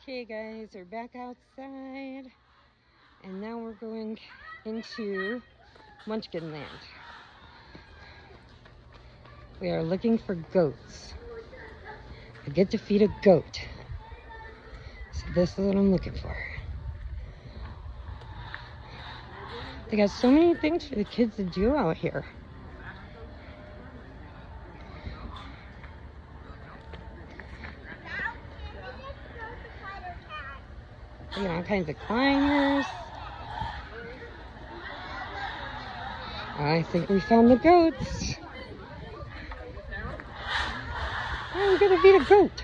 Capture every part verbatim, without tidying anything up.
Okay guys, we're back outside and now we're going into Munchkin Land. We are looking for goats. I get to feed a goat. So this is what I'm looking for. They got so many things for the kids to do out here. They got all kinds of climbers. I think we found the goats. I'm gonna feed a goat.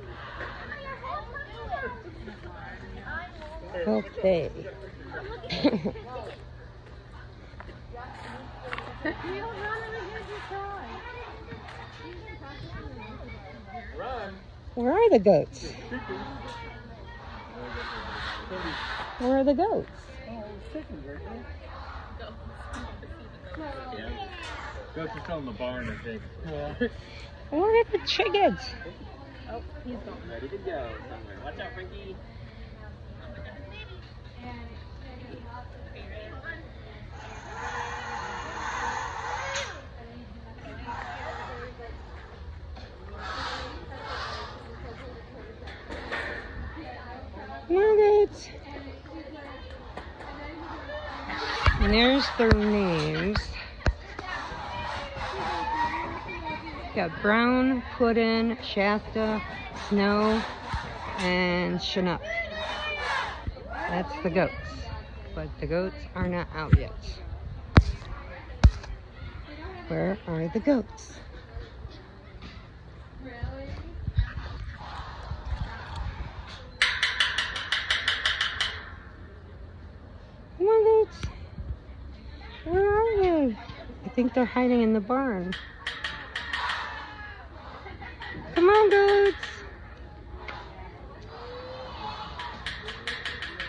Okay. Where are the goats? Where are the goats? Yeah. Goats are still in the barn, I think. Where are the chickens? Oh, he's gone. Ready to go somewhere. Watch out, Frankie. Come on, goats. And there's their names. Got Brown, Puddin', Shasta, Snow, and Chinook. That's the goats. But the goats are not out yet. Where are the goats? Come on, goats. Where are they? I think they're hiding in the barn. Come on, goats.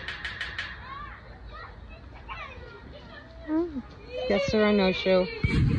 Oh, guess they're on no show.